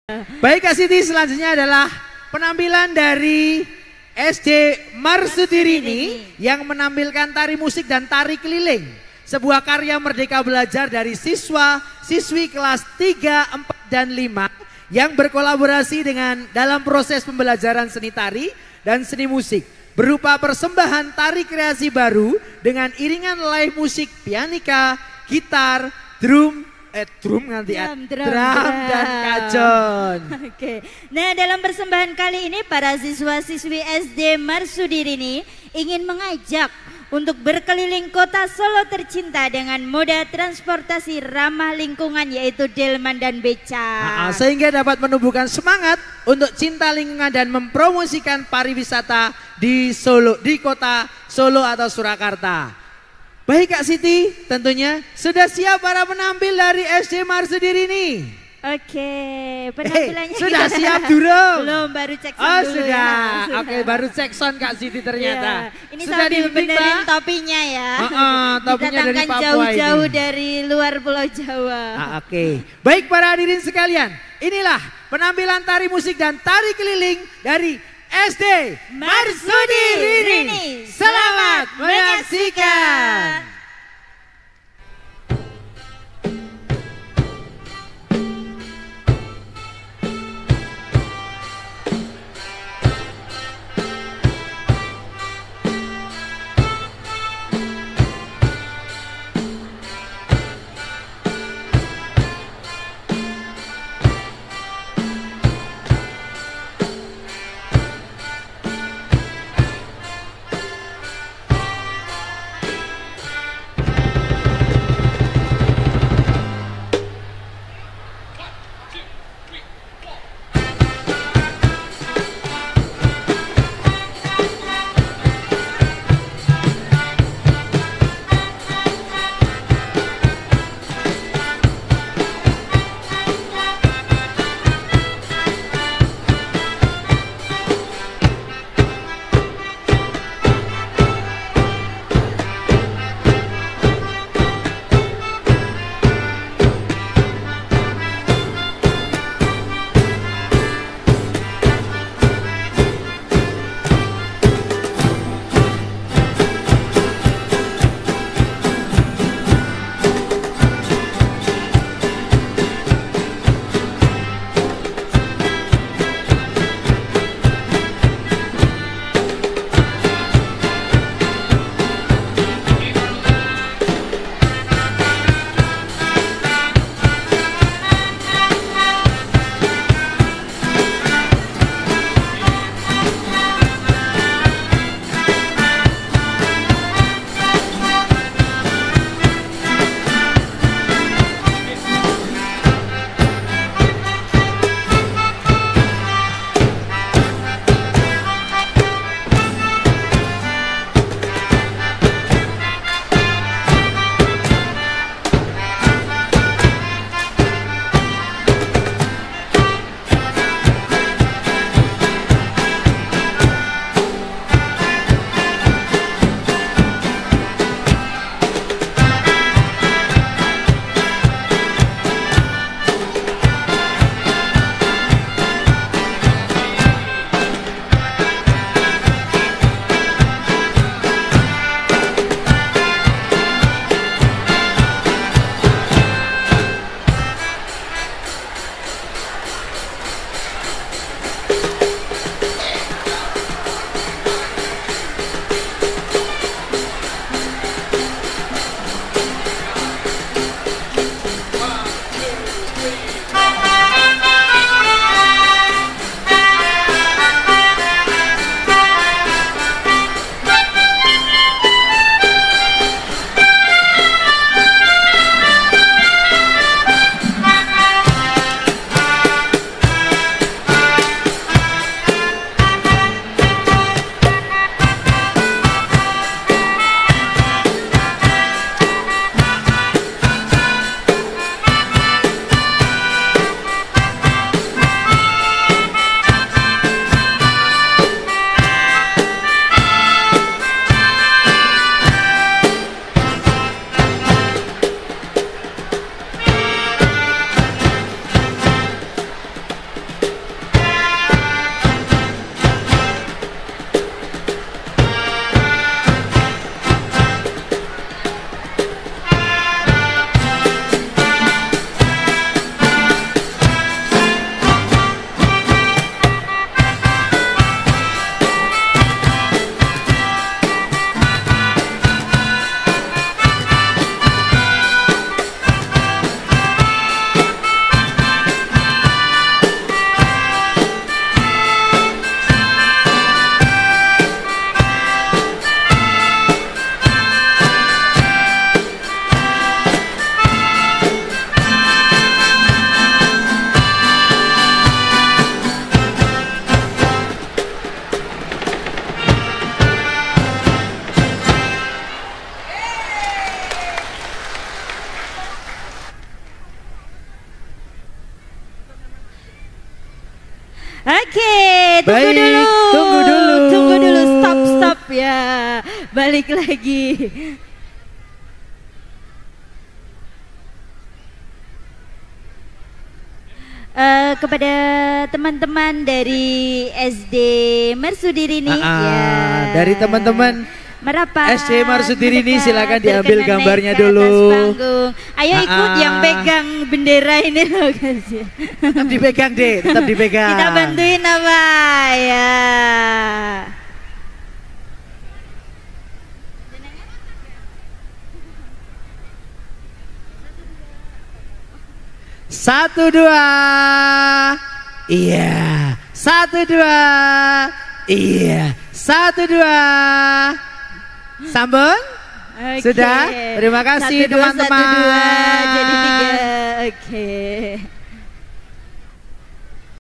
Baik Kak Siti, selanjutnya adalah penampilan dari SD Marsudirini yang menampilkan tari musik dan tari keliling. Sebuah karya merdeka belajar dari siswa-siswi kelas 3, 4, dan 5 yang berkolaborasi dengan dalam proses pembelajaran seni tari dan seni musik. Berupa persembahan tari kreasi baru dengan iringan live musik pianika, gitar, drum dan kajon. Oke. Nah, dalam persembahan kali ini para siswa-siswi SD Marsudirini ingin mengajak untuk berkeliling kota Solo tercinta dengan moda transportasi ramah lingkungan yaitu delman dan beca. Sehingga dapat menumbuhkan semangat untuk cinta lingkungan dan mempromosikan pariwisata di Solo, di kota Solo atau Surakarta. Baik Kak Siti, tentunya sudah siap para penampil dari SD Marsudirini? Oke, penampilannya sudah siap belum? Belum, baru cek sound dulu sudah. Ya. Oke, baru cek sound Kak Siti ternyata. Ya. Ini sudah dibenerin topinya ya. Topinya dari Papua jauh-jauh ini. dari luar Pulau Jawa. Oke. Baik para hadirin sekalian, inilah penampilan tari musik dan tari keliling dari SD Marsudirini. Selamat menyaksikan. tunggu Baik, dulu. tunggu dulu. Tunggu dulu, stop ya. Balik lagi. Kepada teman-teman dari SD Marsudirini ya. Dari teman-teman merapat SD Marsudirini mendekat, silakan diambil berkenan gambarnya naik ke dulu. atas panggung. Ayo ikut yang pegang bendera ini loh guys. Tetap dipegang deh, tetap dipegang. Kita bantuin apa ya. Satu dua, iya. Satu dua, iya. Satu dua. Sambung. Oke. Sudah. Terima kasih Satu, dua, teman-teman. satu, dua, jadi 3. Oke.